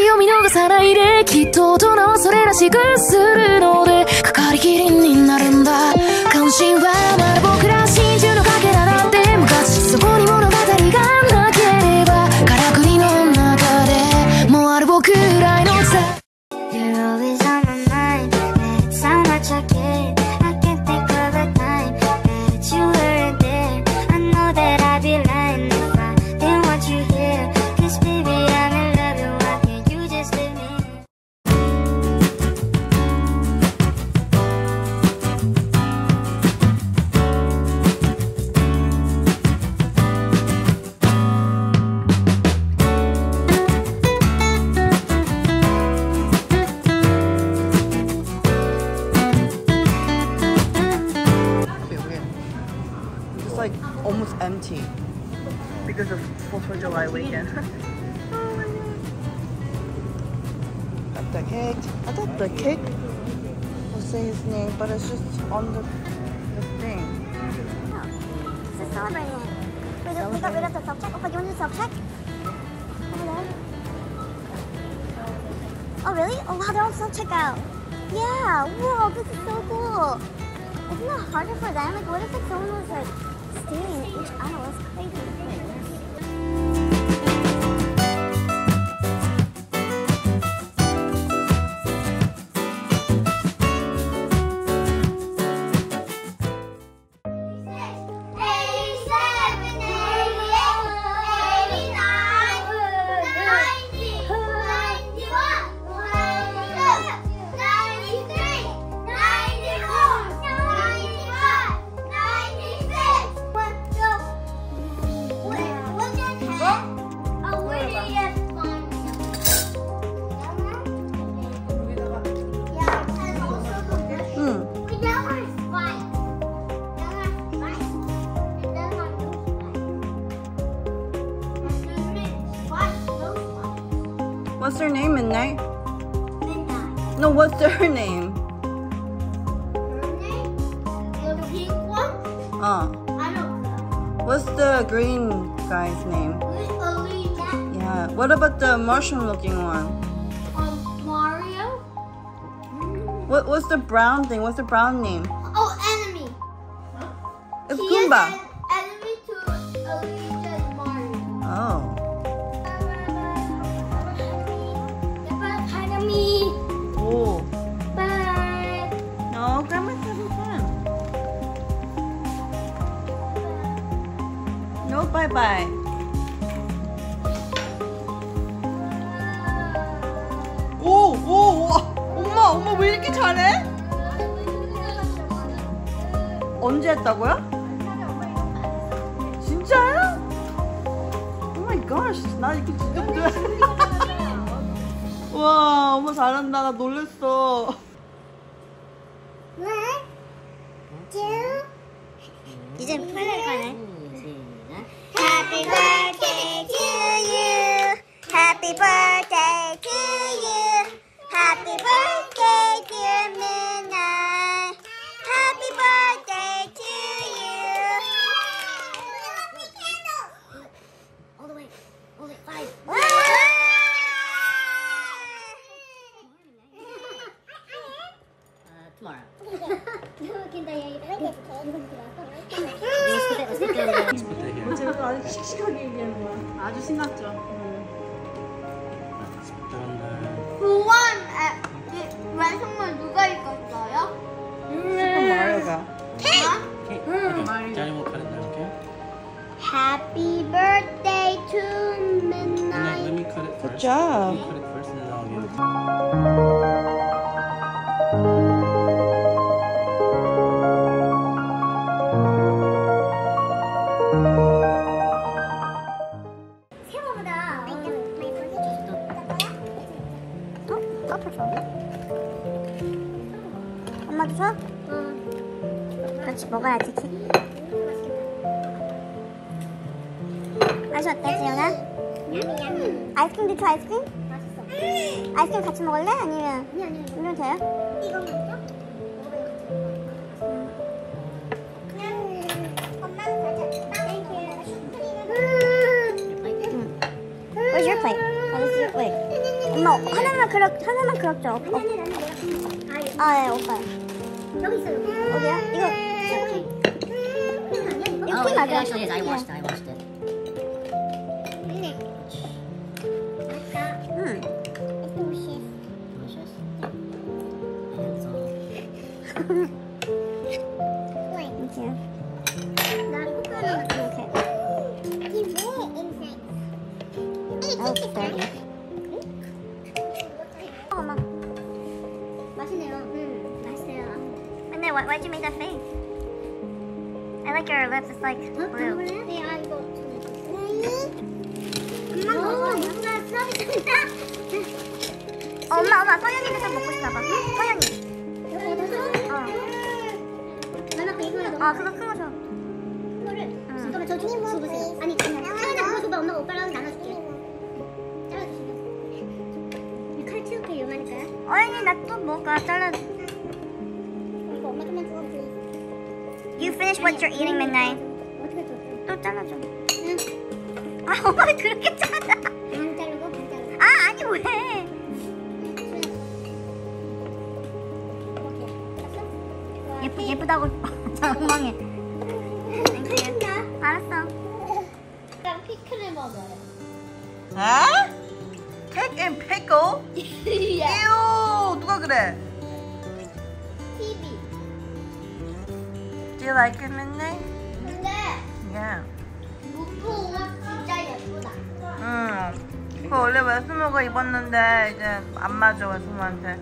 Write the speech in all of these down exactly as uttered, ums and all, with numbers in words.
を見逃さないできっと大人はそれらしくするのでかかりきりになるんだ関心はまだ僕ら真珠のかけらなんて昔そこに物語がなければからくりの中でもうある僕らのさ You're always on my mind It's how much I care I can't think of a time that you weren't there I know that I'd be lying if I didn't want you here Cause baby I'm in love and why can't you just leave me like almost empty because of fourth of July weekend. Oh my god. Got the cake. I thought the cake will say his name, but it's just on the, the thing. Oh, this is celebrating it. We, just, we got rid of the self-check. Oh, you want to do self-check? Oh really? Oh wow, they're all self-checkout. Yeah, whoa, this is so cool. Isn't that harder for them? Like what if like someone was like stealing each aisle? That's crazy. What's her name, Midnight? Midnight. No, what's her name? Her name? The pink one? Uh. I don't know. What's the green guy's name? Alina. Yeah. What about the mushroom looking one? Um, Mario? What, what's the brown thing? What's the brown name? Oh, enemy. It's He Goomba. is an enemy to Alina and Mario. Oh. Me. Oh. Bye. No, Grandma's having fun. No, bye bye. 오, 오, 와. 엄마, 엄마 왜 이렇게 잘해? 언제 했다고요? 진짜요? Oh my gosh, 나 이렇게 진짜 못해. 와, 엄마 잘한다. 나 놀랬어. One, two. 이제 플레이 가네. Happy birthday to you. Happy birthday to you. Happy birthday, dear Midnight. Happy birthday to you. All the way. All the way. Five. Tomorrow. 제가 아주 씩씩하게 얘기하는 거야. 아주 신났죠. 구원 완성물 누가 읽었어요? 슈퍼 마리오가. 응. 마리오 카렌다요, okay? Happy birthday to Midnight. Let me cut it first. Good job. Let me cut it first and then I'll give it to you. 생각보다 어? 커플 줘? 엄마도 줘? 응. 같이 먹어야지. 맛이 어때, 지연아? 아이스크림 드셔, 아이스크림? 맛있어. 아이스크림 같이 먹을래? 아니면? 아니, 아니. 이러면 돼요? 이거 먼저? 엄마는 가자. Where's your plate? Oh, this is your plate. 엄마, 하나만 그려 하나만 그렸죠. 어. 아, 예, 오빠. 여기 있어요. 어디야? 이거. 이거 핀 맞아. Actually, yes, I watched it. I watched it. 음. Delicious. Hands on. 이렇게. 나 이렇게. 아우, 기다려. 엄마. 맛있네요. 음, 맛있어요. 근데 why why'd you make that face? I like your lips. It's like blue. 네, 아 이거. 엄마 먹어. 누가 서비스인가? 엄마, 엄마, 서연이도 좀 먹고 싶나 봐. 서연이. 어. 아, 그거 큰 거 줘. 그거를. 잠깐만, 저 좀 줘보세요. 아니, 서연아 그거 줘봐. 엄마가 오빠랑 나눠줄게. 잘라주시면. 칼 채울게 이만할까요? 어연이 나 또 뭐가 잘라. 이거 엄마 좀만 줘. You finish what you're eating, Midnight. 어떻게 줘? 또 잘라줘. 응. 아, 엄마 그렇게 잘라. 반 자르고 반 자르고. 아, 아니 왜? 예쁘 예쁘다고 엉망해. 알았어. 그럼 피클을 먹어요. 아? Cake and pickle? ew, 누가 그래? 티비. Do you like it, Midnight? 근데 Yeah. 루프 옷 진짜 예쁘다. 응. 그거 원래 외숙모가 입었는데 이제 안 맞아 외숙모한테.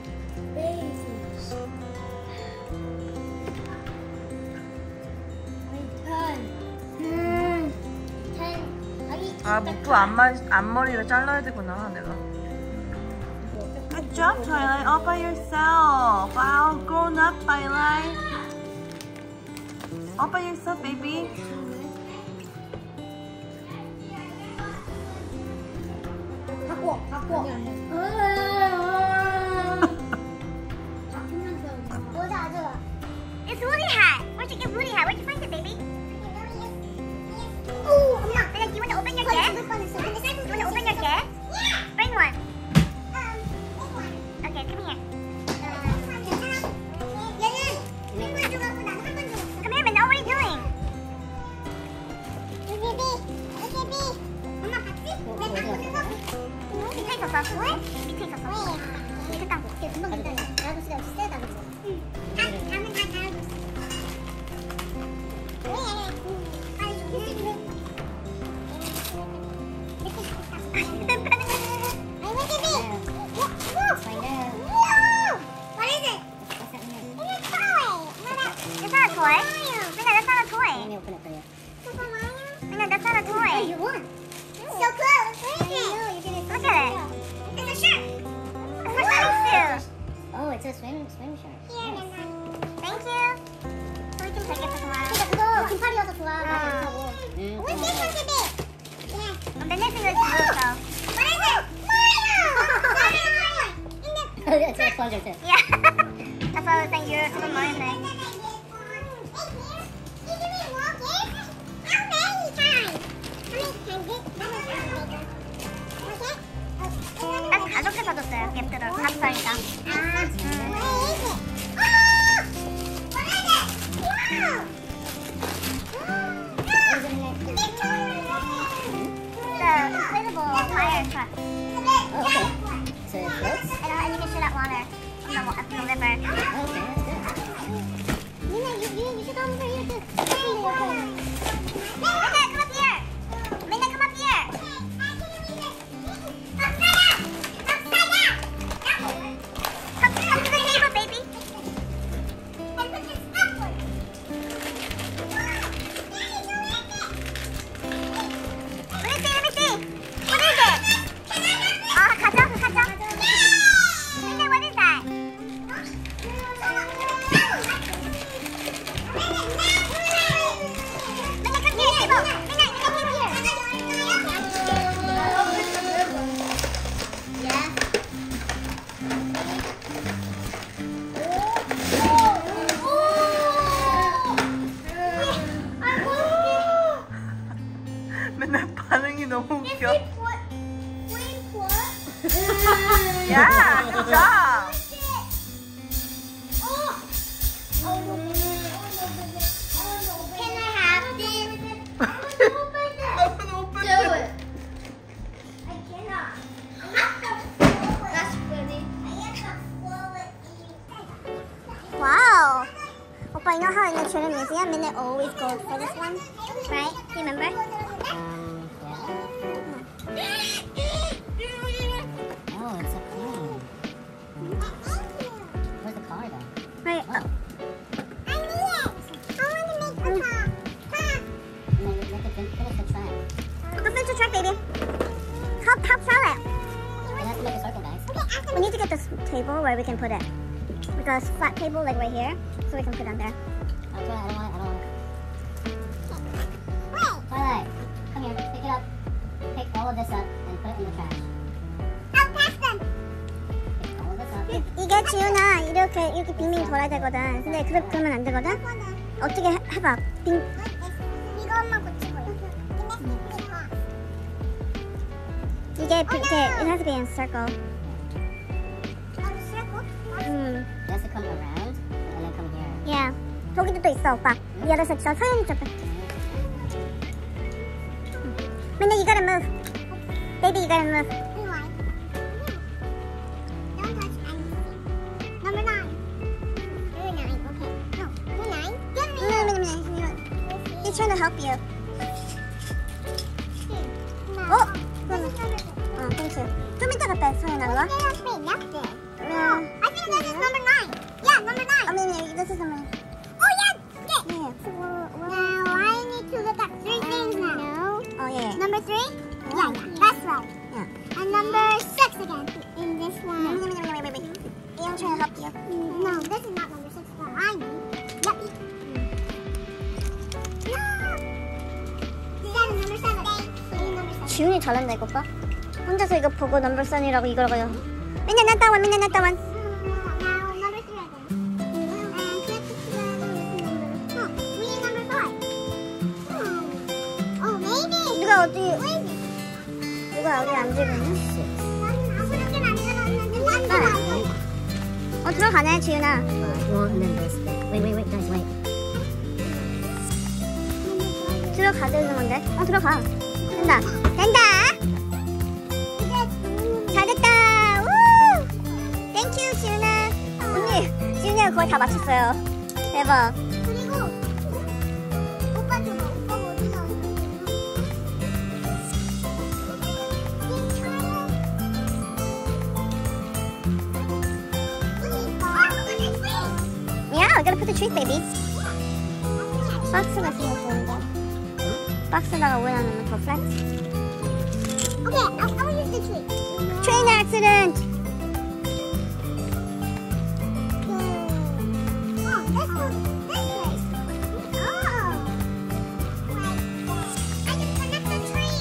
음. 아, 무프 앞머리, 앞머리를 잘라야 되구나, 내가. Good job, Twilight. All by yourself. Wow, grown up, Twilight. All by yourself, baby. 바꿔, 바꿔. 모자 아주. It's Woody hat. Where'd you get Woody hat? Where'd you find it, baby? Oh, 엄마. Do you want to open your gift? Do you want to open your gift? Yeah. Bring one. Um, okay, come here. Come here, Minna. What are you doing? 엄마 봤지? 밑에 있었어. 밑에 있었어. 밑에 땅. 금방 기다려. 나도 진짜 세다, 그치? 응. 다, 담은 다 달아줬어. 왜? 아니, 좀 힘들어. Toy? Minna, that's not a toy. Let me open it for you. Minna, that's not a toy. Oh, you won. So close. Where is it? Look at it. It's a shirt. It's a swimsuit. Oh, it's a swim swim shirt. Here, Nice. Minna. Thank you. 우리 좀 되게 좋아. 근데 그거 긴팔이어서 좋아. 음. What's this one, baby? Yeah. 맨날 생각이 들었어. What is it? Mario! It's a plunger too. Yeah. That's why I was saying you're super Mario thing. 딱 가볍게 사줬어요, 갭들을. 감사합니다. 아, The inflatable fire truck. Oh, okay. So it floats? And uh, you can shoot at water from the, wa- from the river. Okay, that's good. Minna, you, you, you should come over here to Minna, come up here! Minna, come up here! Come, come to the table, baby! Let me see, let me see! What is it? Ah, 가져, 가져. Minna, what is that? Can I have this? I want to open Do it. it. I cannot. That's pretty. Wow. Oppa, you know how in the Trinity Museum, men always go for this one, right? Do you remember? Um, yeah. Oh, it's a plane. Where's the car then? Right. Oh. I need it. I want to make the car. No, you have to fin- finish the track. Go finish the track, baby. Help, help sell it. We have to make a circle, guys. We need to get this table where we can put it. Like a flat table, like right here, so we can put it on there. Oh, Twilight, I don't want it, I don't want it. Twilight, come here, pick it up. Pick all of this up and put it in the trash. I'll pass them. Pick all of this up. 이, 이게 지훈아 이렇게 이렇게 빙빙 돌아야 되거든. 근데 그러, 그러면 안 되거든. 어떻게 해, 해봐. 빙. 이것만 고치고. 이게 빙, 이게 it has to be in a circle. 음. It has to come around and then come here. Yeah. 저기도 또 있어 오빠. 이 other side. 저 서윤이 쪽. 근데 you gotta move. Baby, you gotta move. Number nine. You're nine. Okay. No, you're nine. Get me. No, no, no, no. He's trying to help you. 어? 어, thank you. 좀 이따 갖다 서윤아 그거. No, I think this is number nine. Yeah, number nine. I mean, this is number. Oh yeah, yeah. Yeah. Now I need to look at three things now. Oh yeah. Number three? Yeah, yeah, that's right. Yeah. And number six again in this Wait, one. wait, wait, wait, wait, wait. I'm trying to help you. No, this is not number six. But I need. Yep. No. Seven, number seven. Seven, number seven. 지훈이 잘한다 이거 봐. 혼자서 이거 보고 넘버선이라고 이거라고요. 맨날 나 따원, 맨날 나 따원. Now number three again. And click together with number. Oh, we need number five. Oh, oh maybe. 누가 어디? 누가 어디 앉으고 있니? 그렇게 만들었는데 난 안 돼. 어 들어가네 지훈아. Well, and then this thing. Wait, wait, wait, guys, wait. 들어가자는 건데. 어 들어가. 된다. 된다. 잘됐다. 우! 땡큐 지훈아. 언니 지훈이가 거의 다 맞췄어요. 대박. 그리고 오빠 줘봐. 오빠 어디 나왔어? Yeah, we're gonna put the trees, baby. 박스가 있으면 좋은데. 박스다가 오해나 놓으면 더 플랫. Okay, I will use the tree. Train accident. Oh, this one, this place. Oh, I can connect the tree.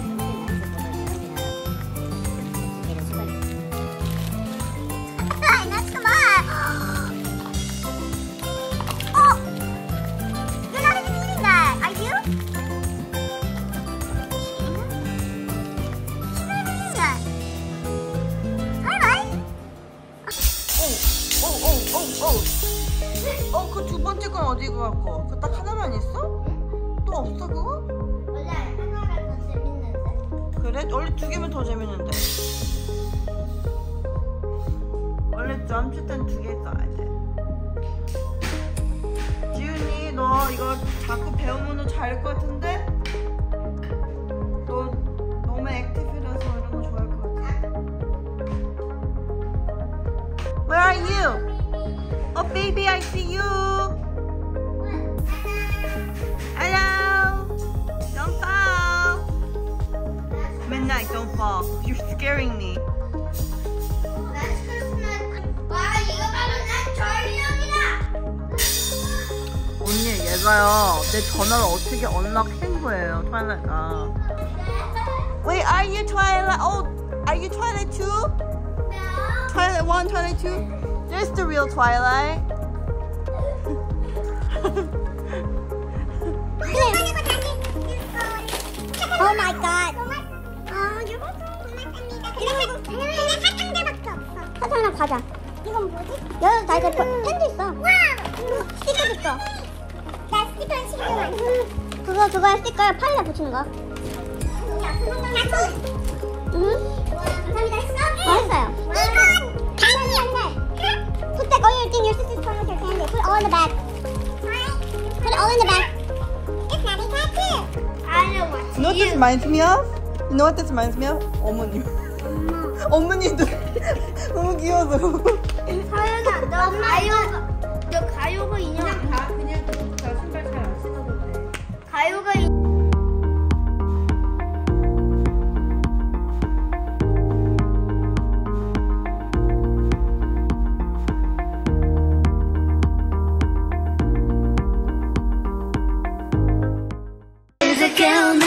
That's come on. Oh, you're not even eating that, are you? She's not even eating that. Twilight. 어, 그 두 번째 건 어디 갖고? 그 딱 하나만 있어? 또 없어 그거? 원래 하나가 더 재밌는데. 그래? 원래 두 개면 더 재밌는데. 원래 점프 때는 두 개 써야 돼. 지훈이 너 이거 자꾸 배우면 잘할 것 같은데? 너 너무 액티브라서 이런 거 좋아할 것 같아. Where are you? Oh baby, I see you. Hello. Don't fall. Midnight, don't fall. You're scaring me. 와, 이거 바로 난 저희 형이다. 언니 얘가요 내 전화를 어떻게 언락한 거예요 트와일라이트가. Wait, are you Twilight? Oh, are you Twilight too? Twilight one, Twilight two? There's the real Twilight. Oh my god. 어, 이거 고맙습니다. 그리고 그냥 사탕들밖에 없어. 사탕이랑 과자. 이건 뭐지? 여기 다 이제 펜도 있어. 와, 스티커 있어. 나 스티커는 신경 안 써. 그거 그거 스티커 팔에다 붙이는 거. 응? 감사합니다. 했어? 어, 했어요. 이건 당연히 안 돼. Put that all your thing, your sister's phone with your candy. Put it all in the bag. Put it all in the bag. It's not a tattoo. I know what. You know what this reminds me of? You know what this reminds me of? 어머님. 어머님도 너무 귀여워서. 서연아, 너 가요가, 너 가요가 인형 그냥 다 그냥 저 신발 잘 안 신어도 돼. 가요가 인... Is it count?